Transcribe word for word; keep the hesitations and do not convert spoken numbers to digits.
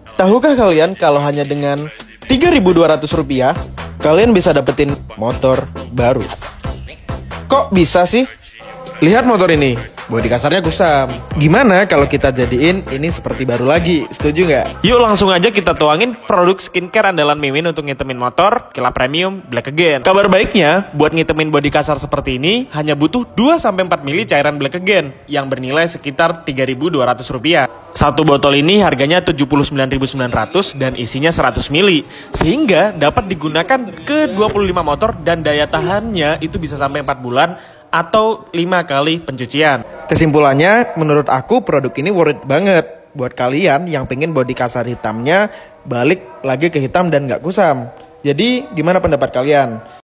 Tahukah kalian kalau hanya dengan tiga ribu dua ratus rupiah, kalian bisa dapetin motor baru? Kok bisa sih? Lihat motor ini, bodi kasarnya kusam. Gimana kalau kita jadiin ini seperti baru lagi? Setuju nggak? Yuk langsung aja kita tuangin produk skincare andalan Mimin untuk ngitemin motor, Kila Premium Black Again. Kabar baiknya, buat ngitemin bodi kasar seperti ini, hanya butuh dua sampai empat mili cairan Black Again, yang bernilai sekitar tiga ribu dua ratus rupiah. Satu botol ini harganya tujuh puluh sembilan ribu sembilan ratus dan isinya seratus mili, sehingga dapat digunakan ke dua puluh lima motor dan daya tahannya itu bisa sampai empat bulan atau lima kali pencucian. Kesimpulannya, menurut aku produk ini worth it banget buat kalian yang pengen bodi kasar hitamnya balik lagi ke hitam dan nggak kusam. Jadi, gimana pendapat kalian?